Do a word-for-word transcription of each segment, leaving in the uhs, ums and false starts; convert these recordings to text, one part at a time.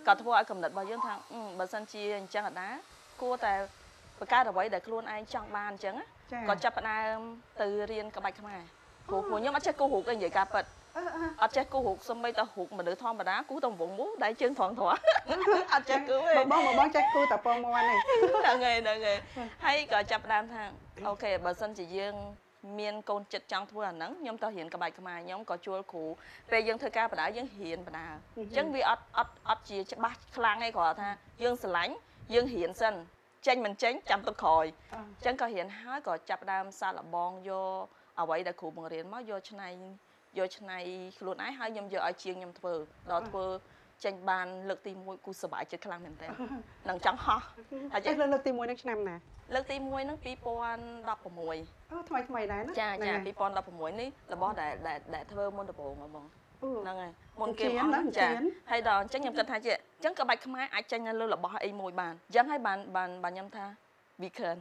ក៏ធ្វើឲ្យកំណត់របស់យើងថាបើសិនជាអញ្ចឹងអត់ដែរគួរតែបង្កើតអ្វីដែលខ្លួនឯងចង់បានអញ្ចឹងក៏ចាប់ផ្ដើមទៅរៀនក្បាច់ខ្មែរព្រោះខ្ញុំអត់ចេះគូររូបទេនិយាយការពិតអត់ចេះគូររូបសំបីតែរូបមនុស្សធម្មតាគូតែវងមូដៃជើងត្រង់ត្រង់អត់ចេះគូរទេបងបងចេះគូរតែពងមាន់ទេហ្នឹងហើយហ្នឹងហើយហើយក៏ចាប់ផ្ដើមថាអូខេបើសិនជាយើងមានកូនចិត្តចង់ធ្វើអាហ្នឹងខ្ញុំទៅរៀនក្បាច់ខ្មែរខ្ញុំក៏ជួលគ្រូពេលយើងធ្វើការបដាយើងរៀនបដាអញ្ចឹងវាអត់អត់អត់ជាច្បាស់ខ្លាំងឯងគ្រាន់ថាយើងស្រឡាញ់យើងរៀនសិនចេញមិនចេញចាំទុកក្រោយអញ្ចឹងក៏រៀនហើយក៏ចាប់ដើមសាកល្បងយកអ្វីដែលគ្រូបង្រៀនមកយកឆ្នៃយកឆ្នៃខ្លួនឯងហើយខ្ញុំយកឲ្យជាងខ្ញុំធ្វើដល់ធ្វើចេញបានលើកទីមួយគូសប្បាយចិត្តខ្លាំងមែនតើនឹងចង់ហោះហើយចេះលើកទីមួយនឹងឆ្នាំណាលើកទីមួយនឹងពីរពាន់ដប់ប្រាំមួយអូថ្មីថ្មីដែរណាចាចាពីរពាន់ដប់ប្រាំមួយនេះរបស់ដែលដែលធ្វើមុនដំបូងហ្មងហ្នឹងហើយមុនគេអស់ចាហើយដល់អញ្ចឹងខ្ញុំគិតថាជាអញ្ចឹងក្បាច់ខ្មែរអាចចេញនៅលើរបស់អីមួយបានអញ្ចឹងហើយបានបានបានខ្ញុំថា we can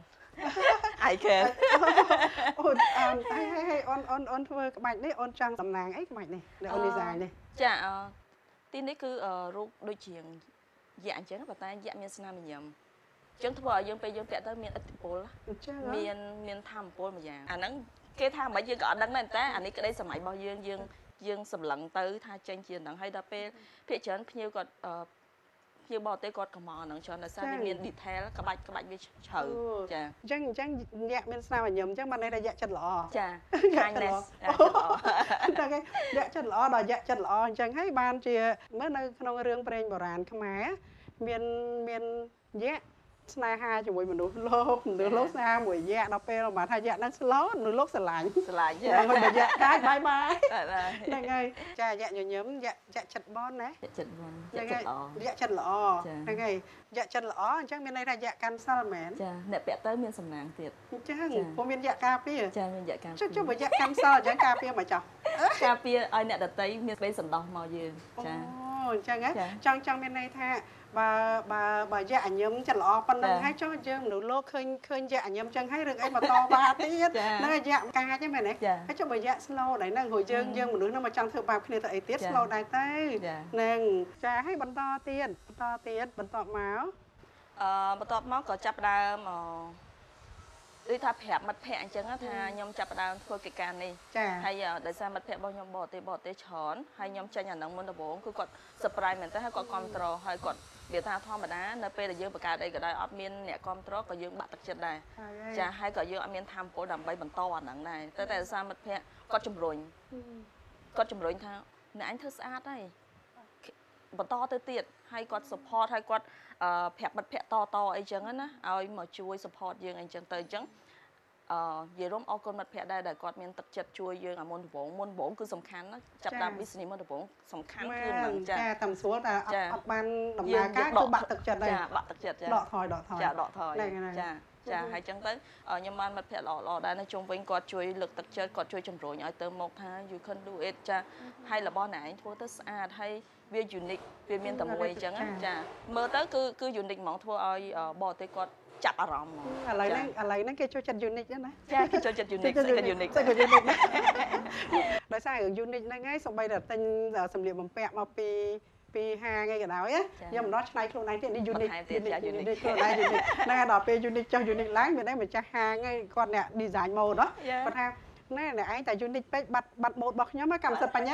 I can អូនអនហើយហើយអូនអូនអូនធ្វើក្បាច់នេះអូនចង់តំណាងអីក្បាច់នេះដែលអូន design នេះចាទីនេះគឺរូបដូចជាងយ៉ាអញ្ចឹងប៉ុន្តែយ៉ាមានស្នាមញញឹមអញ្ចឹងធ្វើឲ្យយើងពេលយើងពាក់ទៅមានឥទ្ធិពលមានមានធម៌ពលមួយយ៉ាងអាហ្នឹងគេថាមិនយើងក៏អត់ដឹងដែរតែអានេះក្តីសម័យរបស់យើងយើងយើងសម្លឹងទៅថាចេញជាហ្នឹងហើយដល់ពេលភាគច្រើនភ្ញៀវគាត់ភ្ញៀវបរទេសគាត់ក៏មកហ្នឹងច្រើនដោយសារវាមាន detail ក្បាច់ក្បាច់វាជ្រៅចាអញ្ចឹងអញ្ចឹងញាក់មានស្នាមញញឹមអញ្ចឹងបានន័យថាញាក់ចិត្តល្អចា kindness ចិត្តល្អតែគេញាក់ចិត្តល្អដល់ញាក់ចិត្តល្អអញ្ចឹងហើយបានជាមើលនៅក្នុងរឿងព្រេងបុរាណខ្មែរមានមានញាក់ស្នេហាជាមួយមនុស្សលោកមនុស្សលោកស្នេហាមួយយ៉ាក់ដល់ពេលបានថាយ៉ាក់ហ្នឹងស្លូតមនុស្សលោកស្រឡាញ់ស្រឡាញ់ហើយបើយ៉ាក់កាយបាយបាយហ្នឹងហើយចាយ៉ាក់ញញឹមយ៉ាក់យ៉ាក់ចិត្តបនណាយ៉ាក់ចិត្តបនយ៉ាក់ចិត្តល្អយ៉ាក់ចិត្តល្អហ្នឹងហើយយ៉ាក់ចិត្តល្អអញ្ចឹងមានន័យថាយ៉ាក់កាន់សិលមែនចាអ្នកពាក់ទៅមានសំណាងទៀតអញ្ចឹងព្រោះមានយ៉ាក់ការពារចាមានយ៉ាក់ការពារចុះចុះបើយ៉ាក់កាន់សិលអញ្ចឹងការពារមកចោះការពារឲ្យអ្នកដតីមានស្វ័យសន្តោសមកយើងចាអូអញ្ចឹងចង់ចង់មានន័យថាបើបើបើយ៉ាក់អញញឹមចិត្តល្អប៉ុណ្ណឹងហើយចុះយើងមនុស្សលោកឃើញឃើញយ៉ាក់អញញឹមចឹងហើយរឿងអីមកតវ៉ាទៀតហ្នឹងយ៉ាក់កាចហ្នឹងមែនទេហើយចុះបើយ៉ាក់ slow ដែរហ្នឹងព្រោះយើងយើងមនុស្សហ្នឹងមកចង់ធ្វើបាបគ្នាទៅអីទៀត slow ដែរទៅហ្នឹងចាឲ្យបន្តទៀតបន្តទៀតបន្តមកអឺបន្ទាប់មកក៏ចាប់ដើមដូចថាប្រាប់មិត្តភ័ក្ដិអញ្ចឹងថាខ្ញុំចាប់ដើមធ្វើកិច្ចការនេះហើយដោយសារមិត្តភ័ក្ដិរបស់ខ្ញុំបរទេសបរទេសច្រើនហើយខ្ញុំចេញអាហ្នឹងមុនដំបូងគឺគាត់ surprise មែនតើហើយគាត់គ្រប់គ្រងហើយគាត់វាថាធម្មតានៅពេលដែលយើងបង្កើតអីក៏ដោយអត់មានអ្នកគ្រប់គ្រងក៏យើងបាក់ទឹកចិត្តដែរចាហើយក៏យើងអត់មានធម៌ពលដើម្បីបន្តអាហ្នឹងដែរតែតែដោយសារមិត្តភ័ក្ដិគាត់ជំរុញគាត់ជំរុញថាអ្នកអញធ្វើស្អាតហើយបន្តទៅទៀតហើយគាត់ support ហើយគាត់ប្រាប់មិត្តភ័ក្ដិតតអីចឹងណាឲ្យមកជួយ support យើងអីចឹងទៅអញ្ចឹងអឺនិយាយរួមអរគុណមិត្តភ័ក្ដិដែរដែលគាត់មានទឹកចិត្តជួយយើងអាមុនដំបូងមុនដំបូងគឺសំខាន់ណាចាប់តាម business មុនដំបូងសំខាន់គឺហ្នឹងចាចាតាមស្រួលតែអត់អត់បានដំណើរការគឺបាក់ទឹកចិត្តដែរចាបាក់ទឹកចិត្តចាដកថយដកថយចាដកថយចាចាហើយចឹងទៅខ្ញុំបានមិត្តភ័ក្ដិល្អល្អដែរនៅជុំវិញគាត់ជួយលើកទឹកចិត្តគាត់ជួយជំរុញឲ្យទៅមុខថា you can do it ចាហើយរបស់ណែឯងធ្វើទៅស្អាតហើយវា unique វាមានតែមួយអញ្ចឹងចាមើលទៅគឺគឺ unique ហ្មងធ្វើឲ្យបរទេសគាត់ចាប់អារម្មណ៍ហ្មងឥឡូវហ្នឹងឥឡូវហ្នឹងគេចូលចិត្ត unique ហ្នឹងណាចាគេចូលចិត្ត unique គេ unique គេ unique ដោយសាររឿង unique ហ្នឹងហើយសូម្បីតែទិញសម្លៀកបំពាក់មកពីពីហាងអីក៏ដោយខ្ញុំមិនដល់ឆ្នៃខ្លួនឯងទៀតនេះ unique unique ខ្លួនឯង unique ហ្នឹងដល់ពេល unique ចុះ unique ឡើងមានតែម្ចាស់ហាងឯងគាត់អ្នក design mode ហ៎គាត់ថាណែអ្នកឯងតែ unique ពេកបាត់បាត់ mode របស់ខ្ញុំកម្មសិទ្ធិបញ្ញា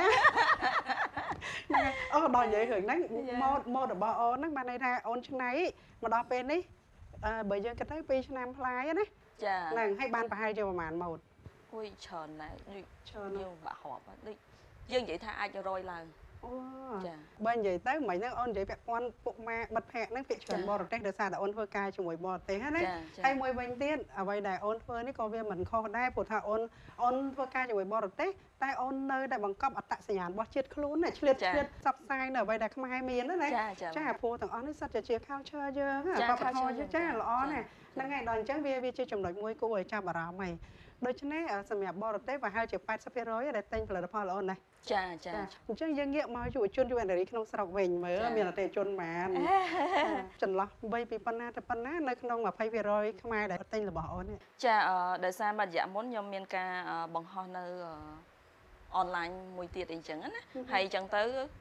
អូដល់និយាយរឿងហ្នឹង mode mode របស់អូនហ្នឹងបានន័យថាអូនឆ្នៃមកដល់ពេលនេះអឺបើយើងគិតទៅពីរឆ្នាំផ្លាយណាចាហ្នឹងហើយបានប្រហែលជាប្រហែល mode អុយច្រើនណាស់ដូចច្រើនយើងបាក់រាប់ដូចយើងនិយាយថាអាចរយឡើងអូចាបើនិយាយទៅមិញហ្នឹងអូននិយាយពាក់ព័ន្ធពុកម៉ែមិត្តភ័ក្ដិហ្នឹងពាក្យច្រើនបរទេសដោយសារតែអូនធ្វើការជាមួយបរទេសណាហើយមួយវិញទៀតអ្វីដែលអូនធ្វើនេះក៏វាមិនខុសដែរព្រោះថាអូនអូនធ្វើការជាមួយបរទេសតែអូននៅតែបង្កប់អត្តសញ្ញាណរបស់ជាតិខ្លួនឆ្លៀតឆ្លៀតផ្សព្វផ្សាយនៅអ្វីដែលខ្មែរមានណាចាព្រោះទាំងអស់នេះសិតជា culture យើងវប្បធម៌យើងចាល្អណាស់ហ្នឹងហើយដល់អញ្ចឹងវាវាជាចំណុចមួយគួរឲ្យចាប់អារម្មណ៍ហើយដូច្នេះសម្រាប់បរទេសប្រហែលជា แปดสิบเปอร์เซ็นต์ ដែលទិញផលិតផលល្អណាស់ចាចាអញ្ចឹងយើងងាកមកយុវជនយុវនារីក្នុងស្រុកវិញមើលមានអតិថិជនបានចន្លោះវ័យពីប៉ុណ្ណាទៅប៉ុណ្ណានៅក្នុង ยี่สิบเปอร์เซ็นต์ ខ្មែរដែលទិញរបស់អូនចាដោយសារមួយរយៈមុនខ្ញុំមានការបង្ហោះនៅអនឡាញមួយទៀតអីចឹងណាហើយអញ្ចឹងទៅ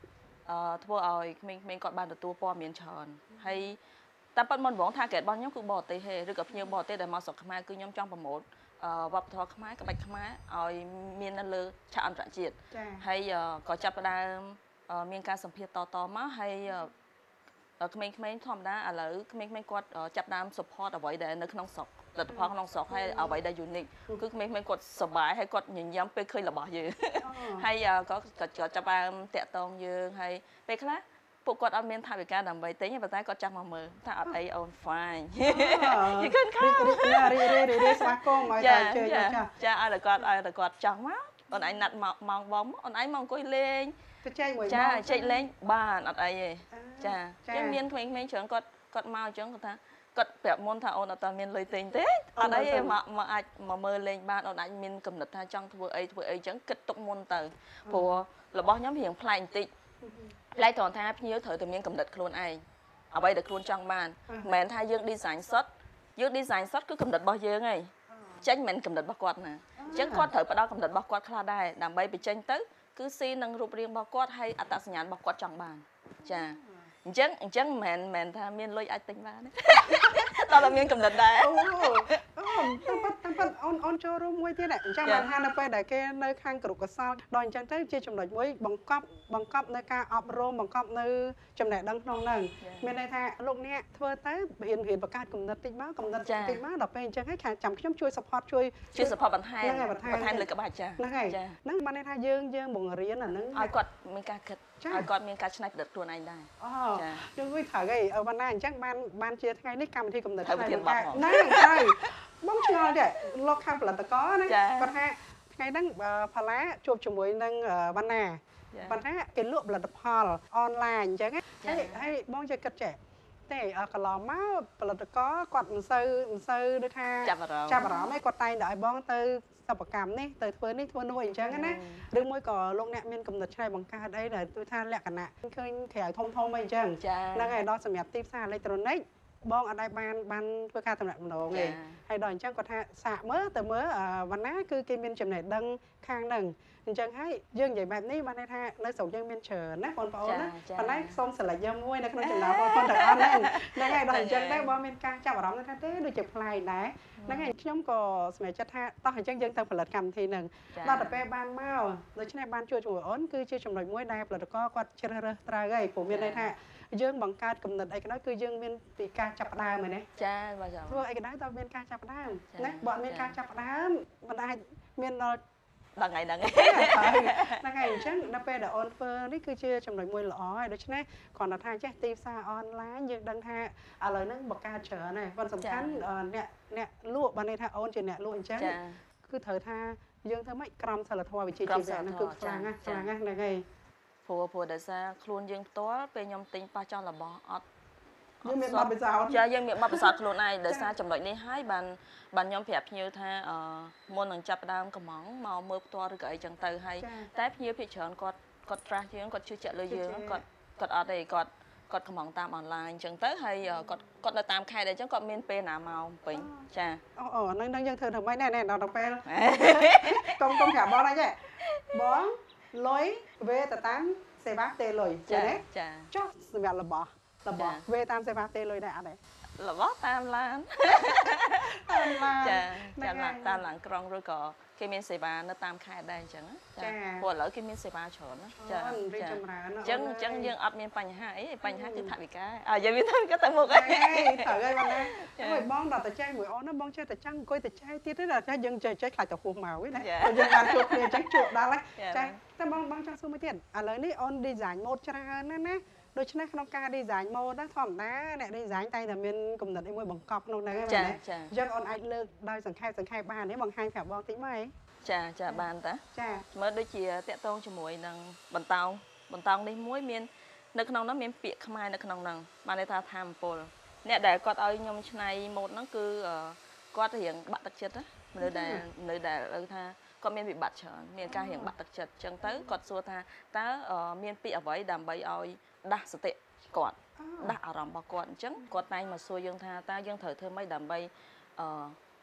ធ្វើឲ្យក្មេងៗគាត់បានទទួលព័ត៌មានច្រើនហើយតែប៉ុតមុនបងថាកែរបស់ខ្ញុំគឺបរទេសទេឬក៏ភ្ញៀវបរទេសដែលមកស្រុកខ្មែរគឺខ្ញុំចង់ប្រម៉ូទវប្បធម៌ខ្មែរក្បាច់ខ្មែរឲ្យមាននៅលើឆាកអន្តរជាតិហើយក៏ចាប់ផ្ដើមមានការសម្ភាសតតមកហើយក្មេងៗធម្មតាឥឡូវក្មេងៗគាត់ចាប់ដើម support អ្វីដែលនៅក្នុងស្រុកលទ្ធផលក្នុងស្រុកហើយអ្វីដែល unique គឺក្មេងៗគាត់សប្បាយហើយគាត់ញញឹមពេលឃើញរបស់យើងហើយក៏គាត់ចាប់ដើមតាក់ទងយើងហើយពេលខ្លះពួកគាត់អត់មានថវិកាដើម្បីទិញទេប៉ុន្តែគាត់ចាំមកមើលថាអត់អីអូន fine យីឃើញខារីរីរីរីស្វាគមន៍ឲ្យតែជើចាចាឲ្យតែគាត់ឲ្យតែគាត់ចង់មកអូនឯងណាត់មកម៉ោងបងអូនឯងមកអង្គុយលេងទៅចែកមួយចាចែកលេងបានអត់អីទេចាចឹងមានក្មេងៗច្រើនគាត់គាត់មកអញ្ចឹងគាត់ថាគាត់ប្រាប់មុនថាអូនអត់មានលុយទិញទេអត់អីទេមកមកអាចមកមើលលេងបានអូនអាចមានកំណត់ថាចង់ធ្វើអីធ្វើអីចឹងគិតទុកមុនទៅព្រោះរបស់ខ្ញុំរៀងប្លែកបន្តិចប្លែកត្រង់ថាភ្ញៀវត្រូវតែមានកំណត់ខ្លួនឯងអ្វីដែលខ្លួនចង់បានមិនមែនថាយើង design សុទ្ធយើង design សុទ្ធគឺកំណត់របស់យើងឯងចេញមិនកំណត់របស់គាត់ណាអញ្ចឹងគាត់ត្រូវផ្ដល់កំណត់របស់គាត់ខ្លះដែរដើម្បីបញ្ចេញទៅគឺស៊ីនឹងរូបរាងរបស់គាត់ហើយអត្តសញ្ញាណរបស់គាត់ចង់បានចាអញ្ចឹងអញ្ចឹងមិនមែនមិនថាមានលុយអាចទិញបានទេដល់តែមានកំណត់ដែរអូអូតាមប៉ាតាមប៉ាអូនអូនចូលរួមមួយទៀតអញ្ចឹងបានថានៅពេលដែលគេនៅខាងក្រុមកសលដល់អញ្ចឹងទៅជាចំណុចមួយបង្កប់បង្កប់នៅការអប់រំបង្កប់នៅចំណេះដឹងក្នុងហ្នឹងមានន័យថាលោកអ្នកធ្វើទៅរៀនរៀនបង្កើតកំណត់តិចមកកំណត់តិចមកដល់ពេលអញ្ចឹងហើយខាងចាំខ្ញុំជួយ support ជួយជួយ support បន្ថែមបន្ថែមលើក្បាច់ចាហ្នឹងហើយហ្នឹងបានន័យថាយើងយើងបង្រៀនអាហ្នឹងឲ្យគាត់មានការគិតឲ្យគាត់មានការច្នៃប្រឌិតខ្លួនឯងដែរអូយើងវិញត្រូវហីបានណាអញ្ចឹងបានបានជាថ្ងៃនេះកម្មវិធីកំណត់ថ្ងៃនេះហ្នឹងហើយបងឆ្ងល់ទេលោកខាងផលិតករណាគាត់ថាថ្ងៃហ្នឹងផាឡាជួបជាមួយនឹងវណ្ណាប៉ុន្តែគេលក់ផលិតផលអនឡាញអញ្ចឹងហើយហើយបងចេះគិតចេះតែកន្លងមកផលិតករគាត់មិនសូវមិនសូវដូចថាចាប់អារម្មណ៍ចាប់អារម្មណ៍ឯងគាត់តែងតែឲ្យបងទៅសិប្បកម្មនេះទៅធ្វើនេះធ្វើនោះអញ្ចឹងណាឬមួយក៏លោកអ្នកមានកំណត់ឆ្នៃបង្កើតអីដែលគឺថាលក្ខណៈឃើញក្រៅធំធំអីអញ្ចឹងហ្នឹងហើយដល់សម្រាប់ទីផ្សារអេឡិចត្រូនិកបងអត់ដែលបានបានធ្វើការតំណាក់ម្ដងទេហើយដល់អញ្ចឹងគាត់ថាសាកមើលទៅមើលវណ្ណាគឺគេមានចំណេះដឹងខាងហ្នឹងអញ្ចឹងហើយយើងនិយាយបែបនេះបានន័យថានៅស្រុកយើងមានច្រើនណាបងប្អូនណាប៉ុន្តែសូមស្រឡាញ់យើងមួយនៅក្នុងចំណោមបងប្អូនទាំងអស់ហ្នឹងហ្នឹងហើយដល់អញ្ចឹងដែរបងមានការចាប់អារម្មណ៍ថាទេដូចជាប្លែកដែរហ្នឹងហើយខ្ញុំក៏សម្រេចចិត្តថាតោះអញ្ចឹងយើងទៅផលិតកម្មវិធីហ្នឹងដល់ទៅពេលបានមកដូច្នេះបានជួយជាមួយអូនគឺជាចំណុចមួយដែលផលិតករគាត់ជ្រើសរើសត្រូវហើយព្រោះមានន័យថាយើងបង្កើតគំនិតអីក៏ដោយគឺយើងមានពីការចាប់ផ្ដើមហ្នឹងណាចាបាទចាធ្វើអីក៏ដោយតើមានការចាប់ផ្ដើមណាបើអត់មានការចាប់ផ្ដើមមិនអាចមានដល់ដល់ថ្ងៃហ្នឹងហ្នឹងហើយអញ្ចឹងដល់ពេលដែលអូនធ្វើនេះគឺជាចំណុចមួយល្អហើយដូច្នេះគ្រាន់តែថាចេះទីផ្សារអនឡាញយើងដឹងថាឥឡូវហ្នឹងបង្កើតច្រើនហើយប៉ុន្តែសំខាន់អ្នកអ្នកលក់បានន័យថាអូនជាអ្នកលក់អញ្ចឹងគឺត្រូវថាយើងធ្វើម៉េចក្រមសីលធម៌វិជ្ជាជីវៈហ្នឹងគឺខ្លាំងណាស់ខ្លាំងណាស់ហ្នឹងហើយព្រោះព្រោះដោយសារខ្លួនយើងផ្ទាល់ពេលខ្ញុំទិញប៉ះចោលរបស់អត់យើងមានបទពិសោធន៍ចាយើងមានបទពិសោធន៍ខ្លួនឯងដោយសារចំណុចនេះហើយបានបានខ្ញុំប្រាប់ភ្ញៀវថាអឺមុននឹងចាប់ផ្ដើមកំងមកមើលផ្ទាល់ឬក៏អីចឹងទៅហើយតែភ្ញៀវភាគច្រើនគាត់គាត់ trust យើងគាត់ជឿជាក់លើយើងគាត់គាត់អត់ទេគាត់គាត់កំងតាមអនឡាញអញ្ចឹងទៅហើយគាត់គាត់នៅតាមខេត្តអញ្ចឹងគាត់មានពេលណាមកពេញចាអូអូហ្នឹងហ្នឹងយើងធ្វើធ្វើម៉េចណែណែដល់ពេលកុំកុំប្រាប់បងអីទេបងលុយវេទៅតាមសេវាទេលុយចាចាចុះសម្រាប់របស់របស់វេតាមសេវាទេលុយដែរអត់ទេរបស់តាមឡានតាមឡានចាតាមឡានតាមឡានក្រុងឬក៏គេមានសេវានៅតាមខេត្តដែរអញ្ចឹងចាព្រោះឥឡូវគេមានសេវាច្រើនណាចារីកចម្រើនអញ្ចឹងអញ្ចឹងយើងអត់មានបញ្ហាអីបញ្ហាគឺថវិកាអើយើងមានថវិកាទៅមុខហើយត្រូវហើយបងណាហើយបងដល់តែចែកមួយអូនណាបងចេះតែចាំអង្គុយតែចែកទៀតទេដល់តែយើងចេះចេះខ្លាចទៅហួសមកវិញណាយើងបានជួបគ្នាអញ្ចឹងជួបដល់ហើយចាតែបងបងចង់សួរមួយទៀតឥឡូវនេះអូន design mode ច្រើនណាស់ណាដូច្នេះក្នុងការ design mode ណាធម្មតាអ្នក design តែតែមានគំនិតអីមួយបង្កប់ក្នុងហ្នឹងហ្នឹងណាអញ្ចឹងអូនអាចលើកដោយសង្ខេបសង្ខេបបានទេបង្ហាញប្រាប់បងតិចមកហីចាចាបានតាចាមើលដូចជាតាក់ទងជាមួយនឹងបន្តោងបន្តោងនេះមួយមាននៅក្នុងនោះមានពាក្យខ្មែរនៅក្នុងហ្នឹងបានន័យថាធម្មពលអ្នកដែលគាត់ឲ្យខ្ញុំឆ្នៃម៉ូដហ្នឹងគឺគាត់រៀងបាក់ទឹកចិត្តណាមនុស្សដែលមនុស្សដែលលើថាគាត់មានវិបត្តិច្រើនមានការរៀងបាក់ទឹកចិត្តអញ្ចឹងទៅគាត់សួរថាតើមានពាក្យអ្វីដើម្បីឲ្យដាស់សតិគាត់ដាស់អារម្មណ៍របស់គាត់អញ្ចឹងគាត់តែងមកសួរយើងថាតើយើងត្រូវធ្វើម៉េចដើម្បីអឺ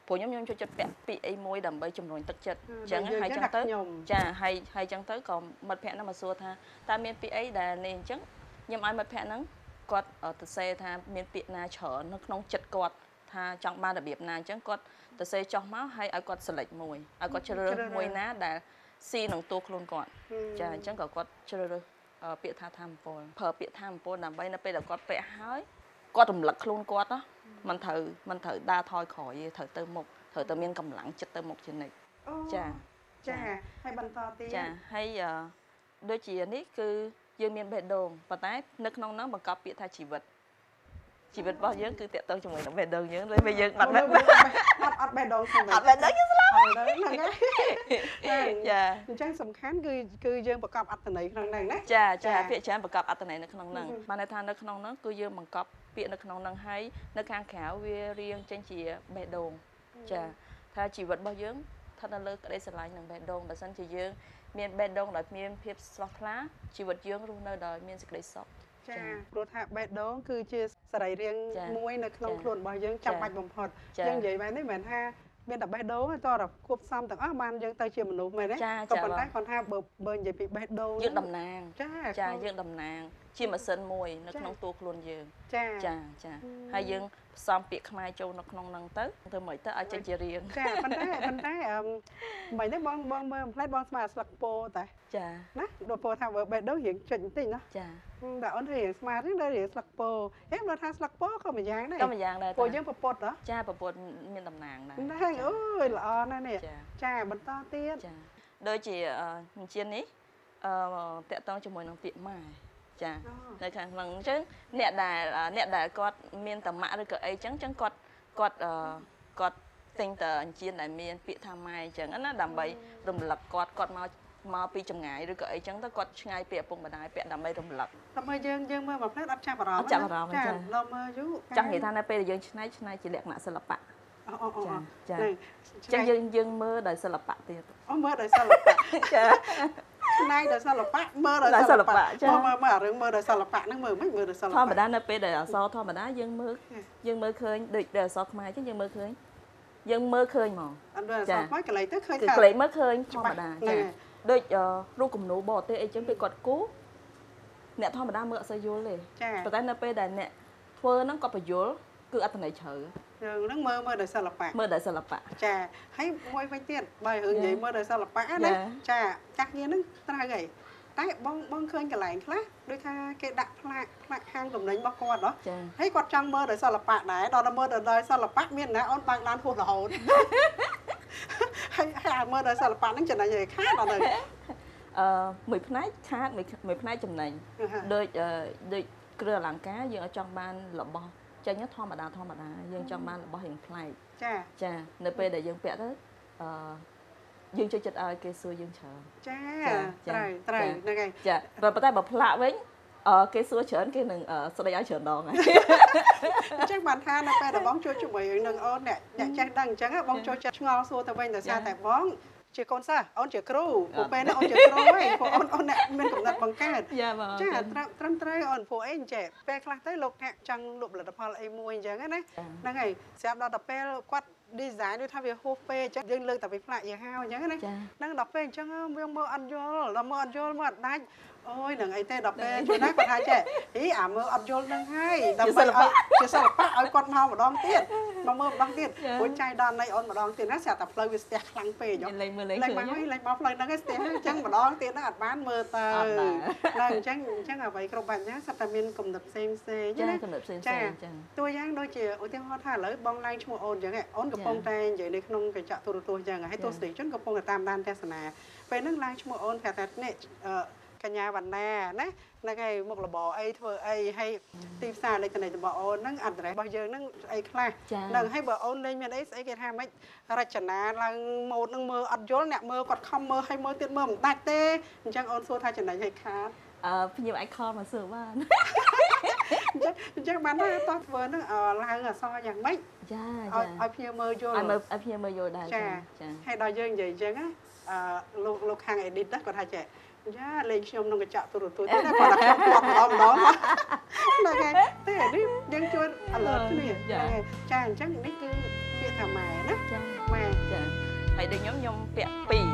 ព្រោះខ្ញុំខ្ញុំចូលចិត្តពាក់ពាក្យអីមួយដើម្បីជំរុញទឹកចិត្តអញ្ចឹងហើយចឹងទៅចាហើយហើយចឹងទៅក៏មិត្តភក្តិហ្នឹងមកសួរថាតើមានពាក្យអីដែលនេះអញ្ចឹងខ្ញុំឲ្យមិត្តភក្តិហ្នឹងគាត់ទៅសេថាមានពាក្យណាច្រើននៅក្នុងចិត្តគាត់ថាចង់បានរបៀបណាអញ្ចឹងគាត់ទៅសេចោះមកហើយឲ្យគាត់ select មួយឲ្យគាត់ជ្រើសរើសមួយណាដែលស៊ីនឹងតួខ្លួនគាត់ចាអញ្ចឹងក៏គាត់ជ្រើសរើសពាក្យថាធម្មពលប្រើពាក្យធម្មពលដើម្បីនៅពេលដែលគាត់ពាក់ហើយគាត់រំលឹកខ្លួនគាត់ណាមិនត្រូវមិនត្រូវដើរថយក្រោយទេត្រូវទៅមុខត្រូវតែមានកម្លាំងចិត្តទៅមុខជានិច្ចចាចាហើយបន្តទៀតចាហើយដូចជានេះគឺយើងមានបេះដូងប៉ុន្តែនៅក្នុងហ្នឹងបង្កប់ពាក្យថាជីវិតជីវិតរបស់យើងគឺតាក់ទងជាមួយនឹងបេះដូងយើងដូចយើងបាត់បាត់អត់បេះដូងខ្ញុំអត់បេះដូងយើងស្លាប់ហ្នឹងហើយចាអញ្ចឹងសំខាន់គឺគឺយើងបង្កប់អត្ថន័យក្នុងហ្នឹងណាចាចាពាក្យច្រើនបង្កប់អត្ថន័យនៅក្នុងហ្នឹងបានន័យថានៅក្នុងហ្នឹងគឺយើងបង្កប់ពាក្យនៅក្នុងហ្នឹងហើយនៅខាងក្រៅវារៀងចេញជាបេះដូងចាថាជីវិតរបស់យើងស្ថិតនៅលើក្តីស្រឡាញ់និងបេះដូងបើសិនជាយើងមានបេះដូងដោយមានភាពស្រស់ថ្លាជីវិតយើងរស់នៅដោយមានសេចក្តីសុខចាព្រោះថាបេះដូងគឺជាសរីរាង្គមួយនៅក្នុងខ្លួនរបស់យើងចាំបាច់បំផុតយើងនិយាយបែបនេះមិនមែនថាមានតែបេះដូងតើរគប់សំទាំងអស់បានយើងទៅជាមនុស្សមែនទេក៏ប៉ុន្តែគាត់ថាបើបើនិយាយពីបេះដូងយើងតំណាងចាចាយើងតំណាងជាម៉ាស៊ីនមួយនៅក្នុងតួខ្លួនយើងចាចាចាហើយយើងផ្សំពាក្យខ្មែរចូលនៅក្នុងហ្នឹងទៅធ្វើមិនទៅឲ្យចេញជារៀងចាប៉ុន្តែប៉ុន្តែអឺមិនទេបងបងមើលផ្លែតបងស្មារតីស្លឹកពោតែចាណាដល់ពោថាបើបេះដូងរៀងចុចបន្តិចណាចាតែអូនរៀងស្មារតីដល់រៀងស្លឹកពោហេបើថាស្លឹកពោក៏មួយយ៉ាងដែរក៏មួយយ៉ាងដែរពោយើងប្រពុតហ៎ចាប្រពុតមានតំណាងដែរហ្នឹងអូយល្អណាស់នេះចាបន្តទៀតចាដូចជាអញ្ជើញនេះអឺតាក់ទងជាមួយនឹងពាក្យម៉ែចានៅខាងហ្នឹងអញ្ចឹងអ្នកដែលអ្នកដែលគាត់មានតម៉ាក់ឬក៏អីចឹងចឹងគាត់គាត់គាត់ទិញតអញ្ជើញដែលមានពាក្យថាម៉ែអញ្ចឹងណាដើម្បីរំលឹកគាត់គាត់មកមកពីចម្ងាយឬក៏អីចឹងទៅគាត់ឆ្ងាយពីឪពុកម្ដាយពាក្យដើម្បីរំលឹកដើម្បីយើងយើងមើលមួយផ្លែតអត់ចាប់អារម្មណ៍អត់ចាប់អារម្មណ៍ចាដល់មើលយូរចង់និយាយថានៅពេលដែលយើងឆ្នៃឆ្នៃជាលក្ខណៈសិល្បៈអូអូអូចាចាអញ្ចឹងយើងយើងមើលដោយសិល្បៈទៀតអូមើលដោយសិល្បៈចាឆ្នៃដោយសិល្បៈមើលដោយសិល្បៈចាមើលមើលរឿងមើលដោយសិល្បៈហ្នឹងមើលមិនមើលដោយសិល្បៈធម្មតានៅពេលដែលអក្សរធម្មតាយើងមើលយើងមើលឃើញដូចអក្សរខ្មែរអញ្ចឹងយើងមើលឃើញយើងមើលឃើញហ្មងអត់អក្សរខ្មែរកន្លែងទៅឃើញថាកន្លែងមើលឃើញធម្មតាចាដូចរូបគំនូរបរទេសអីចឹងពេលគាត់គូអ្នកធម្មតាមើលអត់សូវយល់ទេប៉ុន្តែនៅពេលដែលអ្នកធ្វើហ្នឹងគាត់បញ្យល់គឺអត្ថន័យជ្រៅយើងហ្នឹងមើលមើលដោយសិល្បៈមើលដោយសិល្បៈចាហើយមួយវិញទៀតបើរឿងនិយាយមើលដោយសិល្បៈណាចាចាស់គ្នាហ្នឹងត្រូវហើយតែបងបងឃើញកន្លែងខ្លះដូចថាគេដាក់ផ្លាកផ្លាកខាងតំណែងរបស់គាត់ហ៎ហើយគាត់ចង់មើលដោយសិល្បៈដែរដល់ដល់មើលដោយសិល្បៈមានណាអូនបើកឡានហួសរហូតហើយហើយមើលដោយសិល្បៈហ្នឹងចំណេញឲ្យខាតដល់ទៅអឺមួយផ្នែកខាតមួយផ្នែកចំណេញដូចដូចគ្រឿងអលង្ការយើងអត់ចង់បានរបស់ចេញធម្មតាធម្មតាយើងចង់បានរបស់រៀងប្លែកចាចានៅពេលដែលយើងពាក់ទៅអឺយើងចូលចិត្តឲ្យគេសួរយើងច្រើនចាត្រូវត្រូវហ្នឹងហើយចាប៉ុន្តែបើផ្លាក់វិញអឺគេសួរច្រើនគេនឹងស្ដីឲ្យច្រើនដងហើយអញ្ចឹងបានថានៅពេលដែលបងជួយជាមួយនឹងអូនអ្នកអ្នកចេះដឹងអញ្ចឹងបងចូលចិត្តឆ្ងល់សួរទៅវិញដោយសារតែបងជាកូនសិស្សអូនជាគ្រូព្រោះពេលនេះអូនជាគ្រូហើយព្រោះអូនអូនអ្នកមានកំណត់បង្កើតចាបងចាត្រឹមត្រូវអូនព្រោះអីចេះពេលខ្លះទៅលោកអ្នកចង់លក់ផលិតផលអីមួយអញ្ចឹងណាហ្នឹងហើយស្រាប់ដល់ទៅពេលគាត់ design ដូចថាវាហួសពេកអញ្ចឹងយើងលើកតែពីផ្លាកយើងហៅអញ្ចឹងណាហ្នឹងដល់ពេលអញ្ចឹងវាមើលអត់យល់ដល់មើលអត់យល់មើលអត់ដាច់អូយនឹងអីទេដល់ពេលជួនណាគាត់ថាចេះហីអាមើលអត់យល់នឹងហើយដើម្បីឲ្យជាសិល្បៈឲ្យគាត់មកម្ដងទៀតមកមើលម្ដងទៀតព្រោះចាយដល់នៃអូនម្ដងទៀតណាស្រាប់តែផ្លូវវាស្ទះខ្លាំងពេកលេងមើលលេងលេងមកហើយលេងមកផ្លូវហ្នឹងឯងស្ទះអញ្ចឹងម្ដងទៀតហ្នឹងអត់បានមើលទៅហ្នឹងអញ្ចឹងអញ្ចឹងអ្វីគ្រប់បែបយ៉ាងសិតតែមានគំនិតផ្សេងផ្សេងណាគំនិតផ្សេងផ្សេងអញ្ចឹងតួយ៉ាងដូចជាឧទាហរណ៍ថាឥឡូវបងឡើងឈ្មោះអូនអញ្ចឹងអូនកំពុងតែនិយាយនៅក្នុងកញ្ចក់ទូរទស្សន៍អញ្ចឹងហើយទស្សនិកជនកំពុងតែតាមដានទស្សនាពេលហ្នឹងឡើងឈ្មោះអូនប្រាប់ថានេះកញ្ញាវណ្ណាណាហ្នឹងហើយមុខរបរអីធ្វើអីហើយទីផ្សារអេឡិចត្រូនិករបស់អូនហ្នឹងអត្តរេសរបស់យើងហ្នឹងអីខ្លះហ្នឹងហើយបើអូនលេងមានអីស្អីគេថាម៉េចរចនាឡើងម៉ូដហ្នឹងមើលអត់យល់អ្នកមើលគាត់ខំមើលហើយមើលទៀតមើលមិនដាច់ទេអញ្ចឹងអូនសួរថាចំណេញឲ្យខាតអឺខ្ញុំអាចខលមកសួរបានអញ្ចឹងអញ្ចឹងបានថាតោះធ្វើហ្នឹងឡើងអសរយ៉ាងម៉េចចាឲ្យឲ្យភ្ញៀវមើលយល់ឲ្យមើលឲ្យភ្ញៀវមើលយល់ដែរចាចាហើយដល់យើងនិយាយអញ្ចឹងណាអឺលោកលោកខាង edit គាត់ថាចេះយ៉ាលេងខ្ញុំក្នុងកញ្ចក់ទូរទស្សន៍ទេគាត់ថាខ្ញុំគាត់ម្ដងម្ដងហ្នឹងហើយទេនេះយើងជួយ alert គ្នាចាអញ្ចឹងនេះគឺពាក្យថាម៉ែណាចាម៉ែចាហើយដូចខ្ញុំខ្ញុំពាក់ពីរ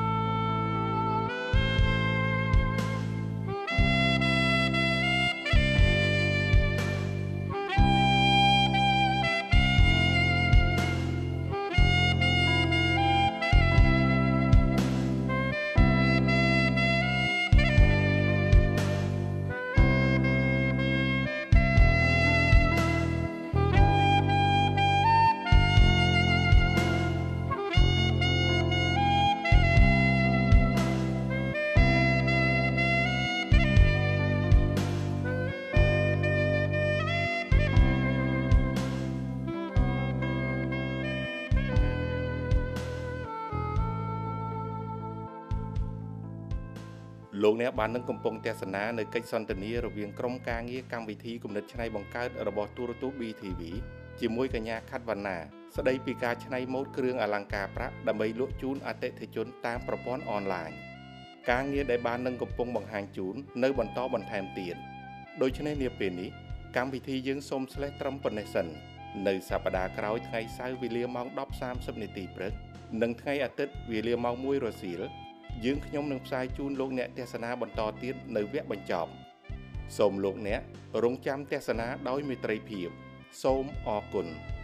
លោកអ្នកបាននឹងកំពុងទស្សនានៅកិច្ចសន្ទនារវាងក្រុមការងារកម្មវិធីគំនិតច្នៃបង្កើតរបស់ទូរទស្សន៍ ប៊ី ធី វី ជាមួយកញ្ញាខាត់វណ្ណាស្ដីពីការច្នៃម៉ូដគ្រឿងអលង្ការប្រាក់ដើម្បីលក់ជូនអតិថិជនតាមប្រព័ន្ធអនឡាញការងារដែលបាននឹងកំពុងបង្ហាញជូននៅបន្តបន្ថែមទៀតដូច្នេះនាពេលនេះកម្មវិធីយើងសូមស្លេះត្រឹមប៉ុណ្ណេះសិននៅសប្តាហ៍ក្រោយថ្ងៃសៅរ៍វេលាម៉ោង ដប់សាមសិប នាទីព្រឹកនិងថ្ងៃអាទិត្យវេលាម៉ោង មួយ រសៀលយើងខ្ញុំនឹងផ្សាយជូនលោកអ្នកទស្សនាបន្តទៀតនៅវគ្គបញ្ចប់សូមលោកអ្នករងចាំទស្សនាដោយមេត្រីភាពសូមអរគុណ